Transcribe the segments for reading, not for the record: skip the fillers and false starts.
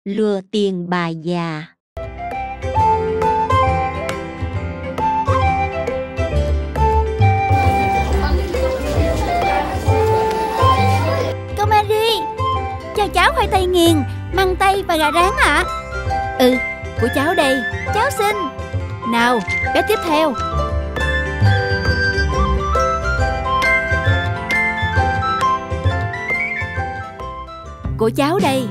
Lừa tiền bà già. Cô Mary, cho cháu khoai tây nghiền, măng tây và gà rán ạ. Ừ, của cháu đây, cháu xin. Nào, bé tiếp theo. Của cháu đây.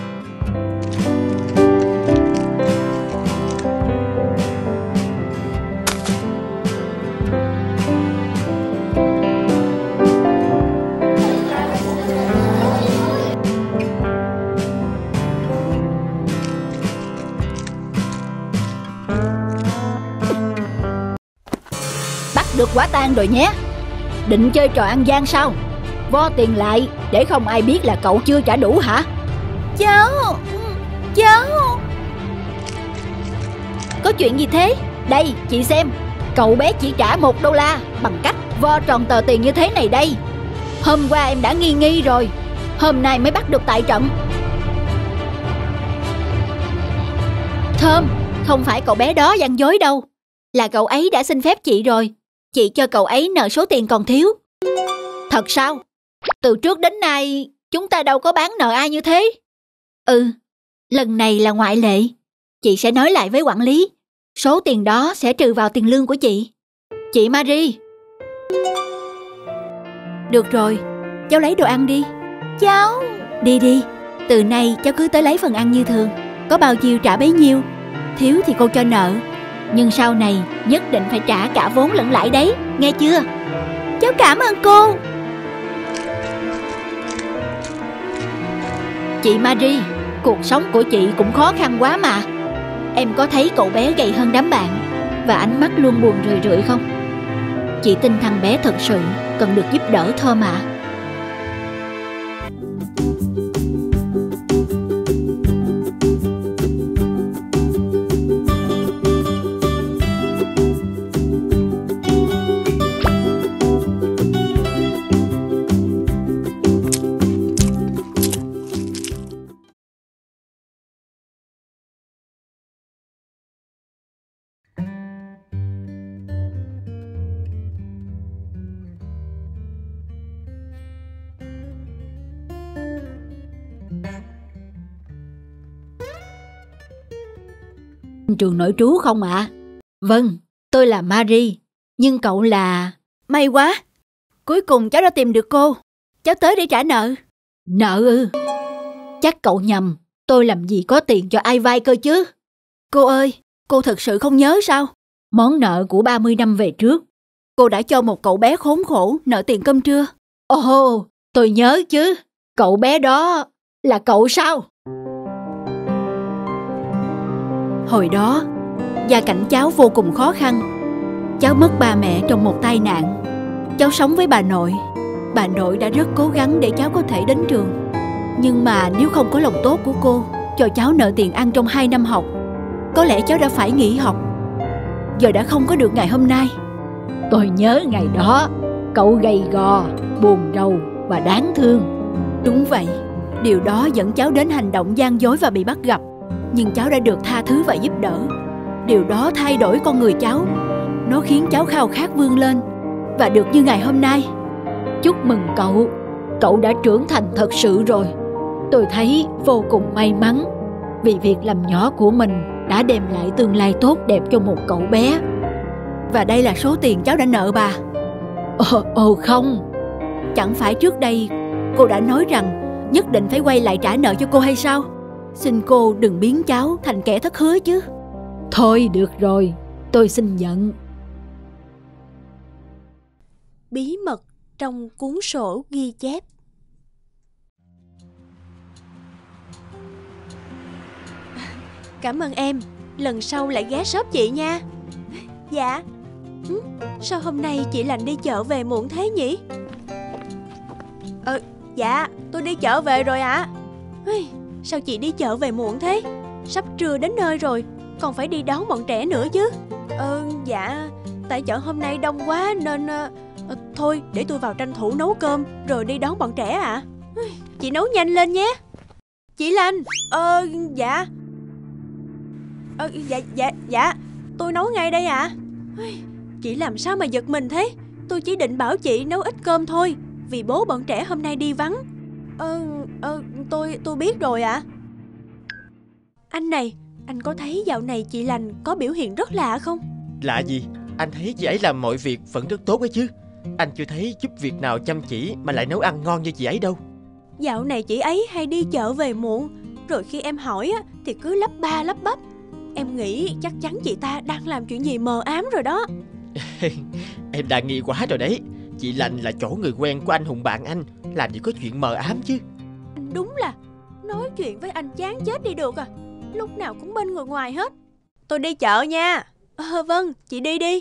Bắt được quả tang rồi nhé. Định chơi trò ăn gian sao? Vo tiền lại để không ai biết là cậu chưa trả đủ hả? Cháu có chuyện gì thế? Đây, chị xem. Cậu bé chỉ trả $1 bằng cách vo tròn tờ tiền như thế này đây. Hôm qua em đã nghi rồi, hôm nay mới bắt được tại trận. Thơm, không phải cậu bé đó gian dối đâu. Là cậu ấy đã xin phép chị rồi. Chị cho cậu ấy nợ số tiền còn thiếu. Thật sao? Từ trước đến nay chúng ta đâu có bán nợ ai như thế. Ừ, lần này là ngoại lệ. Chị sẽ nói lại với quản lý. Số tiền đó sẽ trừ vào tiền lương của chị. Chị Marie. Được rồi, cháu lấy đồ ăn đi. Cháu. Đi, từ nay cháu cứ tới lấy phần ăn như thường. Có bao nhiêu trả bấy nhiêu. Thiếu thì cô cho nợ, nhưng sau này nhất định phải trả cả vốn lẫn lãi đấy, nghe chưa? Cháu cảm ơn cô. Chị Marie, cuộc sống của chị cũng khó khăn quá mà. Em có thấy cậu bé gầy hơn đám bạn và ánh mắt luôn buồn rười không? Chị tin thằng bé thật sự cần được giúp đỡ Thơm ạ. Trường nội trú không ạ? Vâng, tôi là Marie. Nhưng cậu là... May quá, cuối cùng cháu đã tìm được cô. Cháu tới để trả nợ. Nợ ư? Chắc cậu nhầm. Tôi làm gì có tiền cho ai vay cơ chứ. Cô ơi, cô thật sự không nhớ sao? Món nợ của 30 năm về trước. Cô đã cho một cậu bé khốn khổ nợ tiền cơm trưa. Ồ, tôi nhớ chứ. Cậu bé đó là cậu sao? Hồi đó, gia cảnh cháu vô cùng khó khăn. Cháu mất ba mẹ trong một tai nạn. Cháu sống với bà nội. Bà nội đã rất cố gắng để cháu có thể đến trường. Nhưng mà nếu không có lòng tốt của cô cho cháu nợ tiền ăn trong 2 năm học, có lẽ cháu đã phải nghỉ học. Giờ đã không có được ngày hôm nay. Tôi nhớ ngày đó, cậu gầy gò, buồn rầu và đáng thương. Đúng vậy, điều đó dẫn cháu đến hành động gian dối và bị bắt gặp. Nhưng cháu đã được tha thứ và giúp đỡ. Điều đó thay đổi con người cháu. Nó khiến cháu khao khát vươn lên và được như ngày hôm nay. Chúc mừng cậu. Cậu đã trưởng thành thật sự rồi. Tôi thấy vô cùng may mắn vì việc làm nhỏ của mình đã đem lại tương lai tốt đẹp cho một cậu bé. Và đây là số tiền cháu đã nợ bà. Ồ không. Chẳng phải trước đây cô đã nói rằng nhất định phải quay lại trả nợ cho cô hay sao? Xin cô đừng biến cháu thành kẻ thất hứa chứ. Thôi được rồi, tôi xin nhận. Bí mật trong cuốn sổ ghi chép. Cảm ơn em, lần sau lại ghé shop chị nha. Dạ. Sao hôm nay chị lành đi chợ về muộn thế nhỉ? Dạ, tôi đi chợ về rồi ạ. Sao chị đi chợ về muộn thế? Sắp trưa đến nơi rồi, còn phải đi đón bọn trẻ nữa chứ. Dạ, tại chợ hôm nay đông quá nên... thôi, để tôi vào tranh thủ nấu cơm rồi đi đón bọn trẻ ạ. Chị nấu nhanh lên nhé. Chị Lành. Dạ. Dạ, tôi nấu ngay đây ạ. Chị làm sao mà giật mình thế? Tôi chỉ định bảo chị nấu ít cơm thôi, vì bố bọn trẻ hôm nay đi vắng. Tôi biết rồi ạ. Anh này, anh có thấy dạo này chị Lành có biểu hiện rất lạ không? Lạ gì? Anh thấy chị ấy làm mọi việc vẫn rất tốt ấy chứ. Anh chưa thấy giúp việc nào chăm chỉ mà lại nấu ăn ngon như chị ấy đâu. Dạo này chị ấy hay đi chợ về muộn, rồi khi em hỏi á, thì cứ lắp ba lắp bắp. Em nghĩ chắc chắn chị ta đang làm chuyện gì mờ ám rồi đó. Em đang nghi quá rồi đấy. Chị Lành là chỗ người quen của anh Hùng bạn anh, làm gì có chuyện mờ ám chứ. Anh đúng là nói chuyện với anh chán chết đi được à. Lúc nào cũng bên người ngoài hết. Tôi đi chợ nha. Vâng, chị đi đi.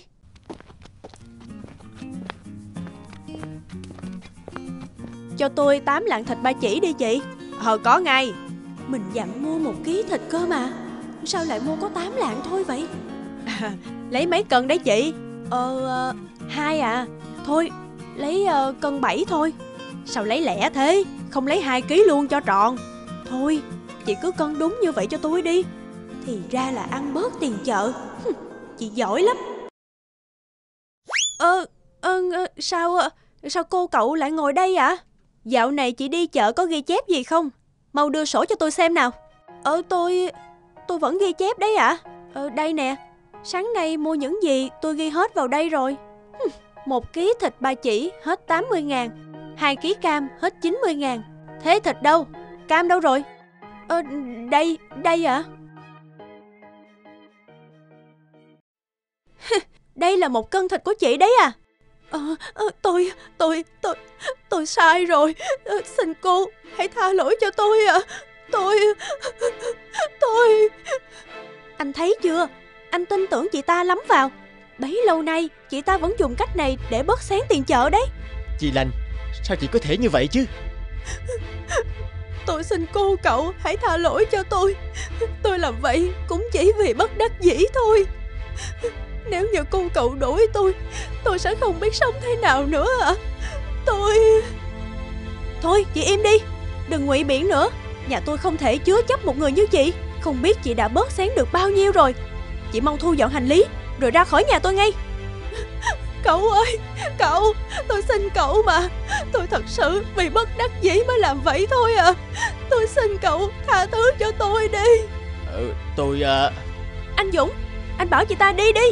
Cho tôi 8 lạng thịt ba chỉ đi chị. Có ngay. Mình dặn mua 1 ký thịt cơ mà. Sao lại mua có 8 lạng thôi vậy? Lấy mấy cân đấy chị? 2 à. Thôi, lấy cân 7 thôi. Sao lấy lẻ thế? Không lấy 2 ký luôn cho trọn. Thôi, chị cứ cân đúng như vậy cho tôi đi. Thì ra là ăn bớt tiền chợ. Chị giỏi lắm. Sao cô cậu lại ngồi đây ạ? Dạo này chị đi chợ có ghi chép gì không? Mau đưa sổ cho tôi xem nào. Tôi vẫn ghi chép đấy ạ. Đây nè. Sáng nay mua những gì tôi ghi hết vào đây rồi. 1 ký thịt ba chỉ hết 80.000. 2 ký cam hết 90.000. Thế thịt đâu? Cam đâu rồi? Đây ạ. Đây là 1 cân thịt của chị đấy à? Tôi sai rồi. Xin cô hãy tha lỗi cho tôi ạ. Tôi Anh thấy chưa? Anh tin tưởng chị ta lắm vào. Bấy lâu nay chị ta vẫn dùng cách này để bớt xén tiền chợ đấy. Chị Lành, sao chị có thể như vậy chứ? Tôi xin cô cậu hãy tha lỗi cho tôi. Tôi làm vậy cũng chỉ vì bất đắc dĩ thôi. Nếu như cô cậu đuổi tôi sẽ không biết sống thế nào nữa ạ. Thôi chị im đi. Đừng ngụy biện nữa. Nhà tôi không thể chứa chấp một người như chị. Không biết chị đã bớt xén được bao nhiêu rồi. Chị mau thu dọn hành lý rồi ra khỏi nhà tôi ngay. Cậu ơi, cậu, tôi xin cậu mà. Tôi thật sự vì bất đắc dĩ mới làm vậy thôi à. Tôi xin cậu tha thứ cho tôi đi. Anh Dũng, anh bảo chị ta đi đi.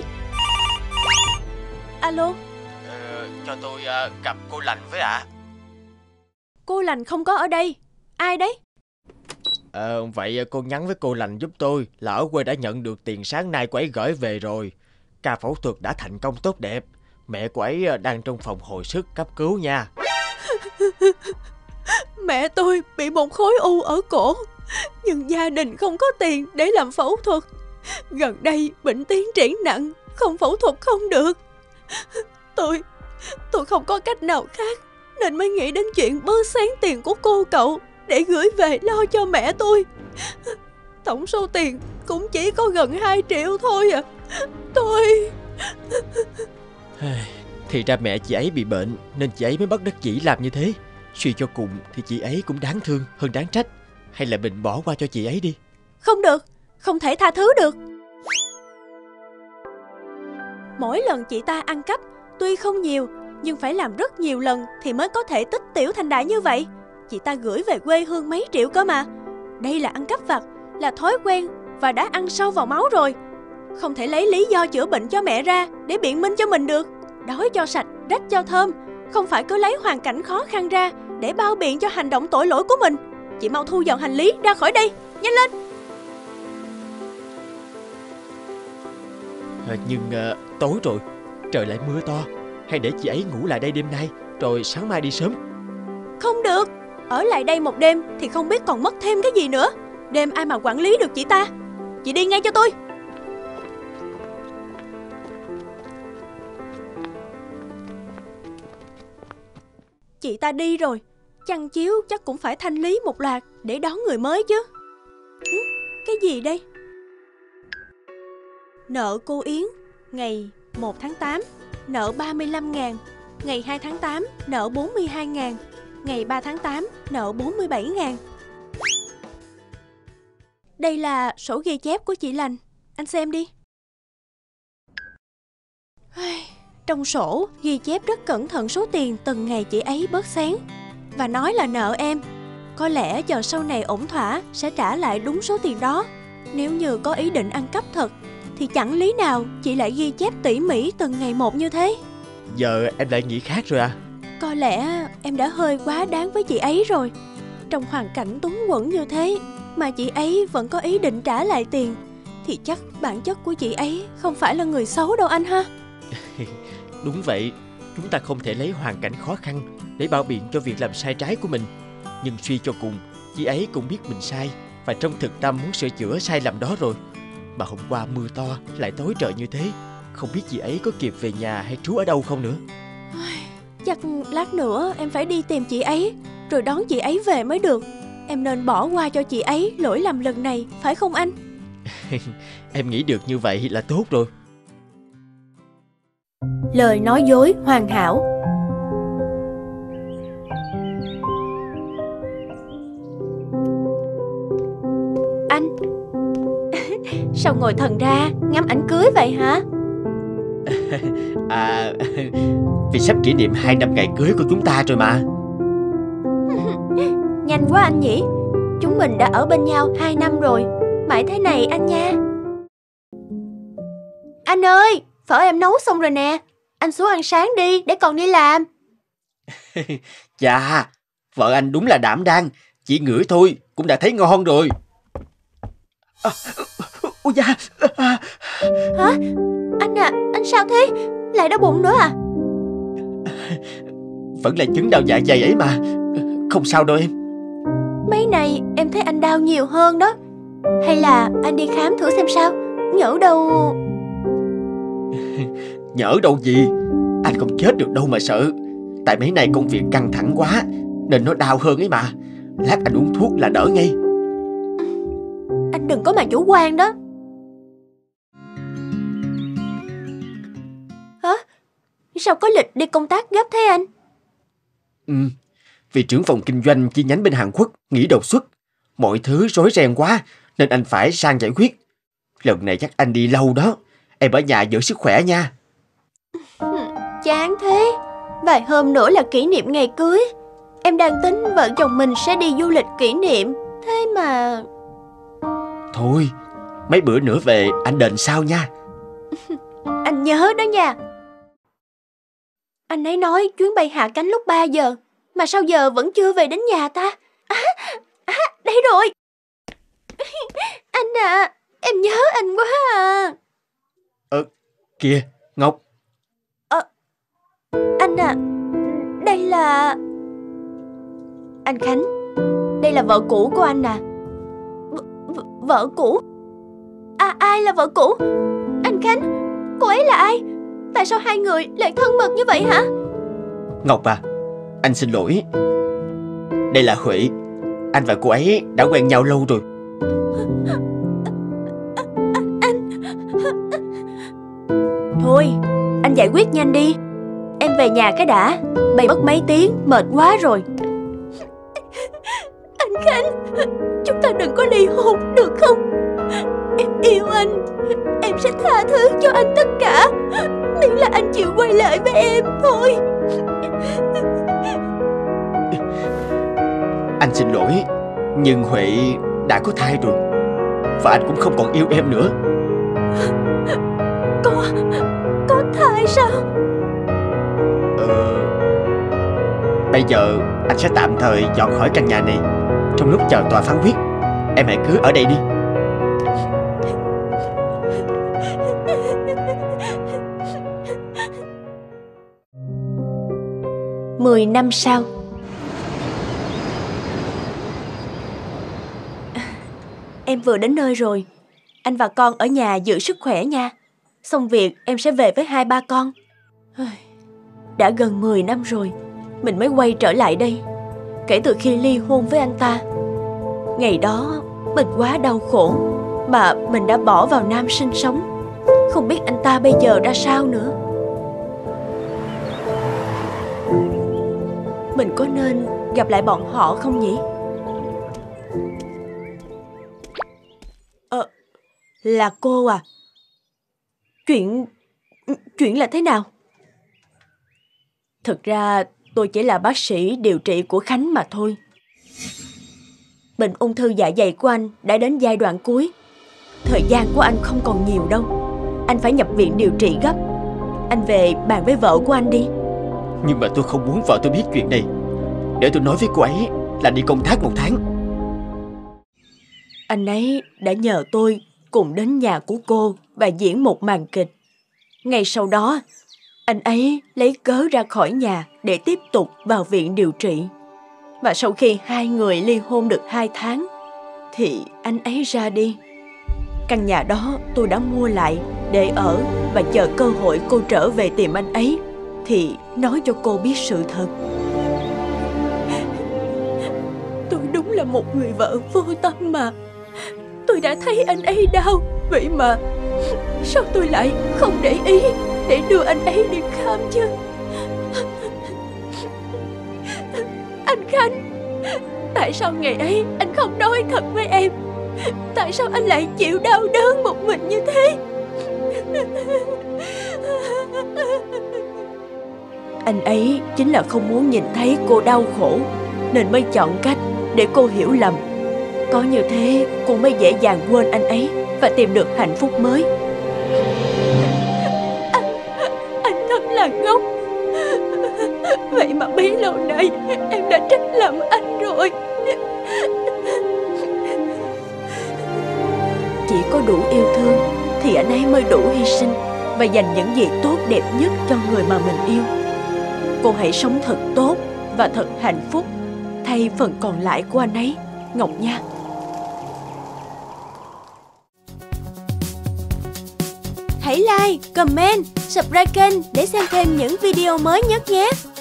Alo. Cho tôi gặp cô Lành với ạ. Cô Lành không có ở đây. Ai đấy? Vậy cô nhắn với cô Lành giúp tôi là ở quê đã nhận được tiền sáng nay cô ấy gửi về rồi. Ca phẫu thuật đã thành công tốt đẹp. Mẹ cô ấy đang trong phòng hồi sức cấp cứu nha. Mẹ tôi bị một khối u ở cổ, nhưng gia đình không có tiền để làm phẫu thuật. Gần đây bệnh tiến triển nặng, không phẫu thuật không được. Tôi không có cách nào khác nên mới nghĩ đến chuyện bớt xén tiền của cô cậu để gửi về lo cho mẹ tôi. Tổng số tiền cũng chỉ có gần 2 triệu thôi à. Thì ra mẹ chị ấy bị bệnh nên chị ấy mới bất đắc dĩ làm như thế. Suy cho cùng thì chị ấy cũng đáng thương hơn đáng trách. Hay là mình bỏ qua cho chị ấy đi. Không được, không thể tha thứ được. Mỗi lần chị ta ăn cắp, tuy không nhiều nhưng phải làm rất nhiều lần thì mới có thể tích tiểu thành đại như vậy. Chị ta gửi về quê hương mấy triệu cơ mà. Đây là ăn cắp vặt, là thói quen và đã ăn sâu vào máu rồi. Không thể lấy lý do chữa bệnh cho mẹ ra để biện minh cho mình được. Đói cho sạch, rách cho thơm. Không phải cứ lấy hoàn cảnh khó khăn ra để bao biện cho hành động tội lỗi của mình. Chị mau thu dọn hành lý ra khỏi đây, nhanh lên. Nhưng tối rồi, trời lại mưa to. Hay để chị ấy ngủ lại đây đêm nay rồi sáng mai đi sớm? Không được, ở lại đây một đêm thì không biết còn mất thêm cái gì nữa. Đêm ai mà quản lý được chị ta. Chị đi ngay cho tôi. Chị ta đi rồi, chăn chiếu chắc cũng phải thanh lý một loạt để đón người mới chứ. Cái gì đây? Nợ cô Yến ngày 1 tháng 8 nợ 35.000, ngày 2 tháng 8 nợ 42.000, ngày 3 tháng 8 nợ 47.000. Đây là sổ ghi chép của chị Lành. Anh xem đi. Trong sổ ghi chép rất cẩn thận số tiền từng ngày chị ấy bớt sáng và nói là nợ em. Có lẽ chờ sau này ổn thỏa sẽ trả lại đúng số tiền đó. Nếu như có ý định ăn cắp thật thì chẳng lý nào chị lại ghi chép tỉ mỉ từng ngày một như thế. Giờ em lại nghĩ khác rồi à? Có lẽ em đã hơi quá đáng với chị ấy rồi. Trong hoàn cảnh túng quẫn như thế mà chị ấy vẫn có ý định trả lại tiền thì chắc bản chất của chị ấy không phải là người xấu đâu anh ha. Đúng vậy, chúng ta không thể lấy hoàn cảnh khó khăn để bao biện cho việc làm sai trái của mình. Nhưng suy cho cùng, chị ấy cũng biết mình sai và trong thực tâm muốn sửa chữa sai lầm đó rồi. Mà hôm qua mưa to lại tối trời như thế, không biết chị ấy có kịp về nhà hay trú ở đâu không nữa. Chắc lát nữa em phải đi tìm chị ấy rồi đón chị ấy về mới được. Em nên bỏ qua cho chị ấy lỗi lầm lần này, phải không anh? Em nghĩ được như vậy là tốt rồi. Lời nói dối hoàn hảo. Anh sao ngồi thần ra ngắm ảnh cưới vậy hả? Vì sắp kỷ niệm 2 năm ngày cưới của chúng ta rồi mà. Nhanh quá anh nhỉ. Chúng mình đã ở bên nhau 2 năm rồi. Mãi thế này anh nha. Anh ơi, phở em nấu xong rồi nè. Anh xuống ăn sáng đi để còn đi làm. Chà, vợ anh đúng là đảm đang. Chỉ ngửi thôi cũng đã thấy ngon rồi. Ôi da. Hả? Anh à, anh sao thế? Lại đau bụng nữa à? Vẫn là chứng đau dạ dày ấy mà. Không sao đâu em. Mấy này em thấy anh đau nhiều hơn đó. Hay là anh đi khám thử xem sao. Nhỡ đâu... Nhỡ đâu gì. Anh không chết được đâu mà sợ. Tại mấy này công việc căng thẳng quá nên nó đau hơn ấy mà. Lát anh uống thuốc là đỡ ngay. Anh đừng có mà chủ quan đó. Hả? Sao có lịch đi công tác gấp thế anh? Vì trưởng phòng kinh doanh chi nhánh bên Hàn Quốc nghỉ đột xuất. Mọi thứ rối ren quá nên anh phải sang giải quyết. Lần này chắc anh đi lâu đó. Em ở nhà giữ sức khỏe nha. Chán thế. Vài hôm nữa là kỷ niệm ngày cưới. Em đang tính vợ chồng mình sẽ đi du lịch kỷ niệm. Thế mà... Thôi, mấy bữa nữa về anh đền sau nha. Anh nhớ đó nha. Anh ấy nói chuyến bay hạ cánh lúc 3 giờ. Mà sao giờ vẫn chưa về đến nhà ta? Đây rồi. Anh à, em nhớ anh quá à. Kìa, Ngọc. Anh à, đây là... Anh Khánh, đây là vợ cũ của anh à? Vợ cũ? Ai là vợ cũ? Anh Khánh, cô ấy là ai? Tại sao hai người lại thân mật như vậy hả? Ngọc à, anh xin lỗi. Đây là Huệ. Anh và cô ấy đã quen nhau lâu rồi. Thôi, anh giải quyết nhanh đi. Em về nhà cái đã. Bay mất mấy tiếng, mệt quá rồi. Anh Khánh, chúng ta đừng có ly hôn được không? Em yêu anh. Em sẽ tha thứ cho anh tất cả, miễn là anh chịu quay lại với em thôi. Anh xin lỗi, nhưng Huệ đã có thai rồi. Và anh cũng không còn yêu em nữa. Có thai sao? Bây giờ anh sẽ tạm thời dọn khỏi căn nhà này. Trong lúc chờ tòa phán quyết, em hãy cứ ở đây đi. Mười năm sau. Em vừa đến nơi rồi. Anh và con ở nhà giữ sức khỏe nha. Xong việc em sẽ về với 2-3 con. Đã gần 10 năm rồi mình mới quay trở lại đây. Kể từ khi ly hôn với anh ta. Ngày đó mình quá đau khổ mà mình đã bỏ vào Nam sinh sống. Không biết anh ta bây giờ ra sao nữa. Mình có nên gặp lại bọn họ không nhỉ? Là cô à? Chuyện là thế nào? Thực ra tôi chỉ là bác sĩ điều trị của Khánh mà thôi. Bệnh ung thư dạ dày của anh đã đến giai đoạn cuối. Thời gian của anh không còn nhiều đâu. Anh phải nhập viện điều trị gấp. Anh về bàn với vợ của anh đi. Nhưng mà tôi không muốn vợ tôi biết chuyện này. Để tôi nói với cô ấy là đi công tác 1 tháng. Anh ấy đã nhờ tôi cùng đến nhà của cô và diễn một màn kịch. Ngay sau đó, anh ấy lấy cớ ra khỏi nhà để tiếp tục vào viện điều trị. Và sau khi hai người ly hôn được 2 tháng, thì anh ấy ra đi. Căn nhà đó tôi đã mua lại để ở và chờ cơ hội cô trở về tìm anh ấy thì nói cho cô biết sự thật. Tôi đúng là một người vợ vô tâm mà. Tôi đã thấy anh ấy đau, vậy mà sao tôi lại không để ý để đưa anh ấy đi khám chứ? Anh Khánh, tại sao ngày ấy anh không nói thật với em? Tại sao anh lại chịu đau đớn một mình như thế? Anh ấy chính là không muốn nhìn thấy cô đau khổ, nên mới chọn cách để cô hiểu lầm. Có như thế cô mới dễ dàng quên anh ấy và tìm được hạnh phúc mới. Anh thật là ngốc. Vậy mà bấy lâu nay em đã trách lầm anh rồi. Chỉ có đủ yêu thương thì anh ấy mới đủ hy sinh và dành những gì tốt đẹp nhất cho người mà mình yêu. Cô hãy sống thật tốt và thật hạnh phúc thay phần còn lại của anh ấy, Ngọc nha. Hãy like, comment, subscribe kênh để xem thêm những video mới nhất nhé.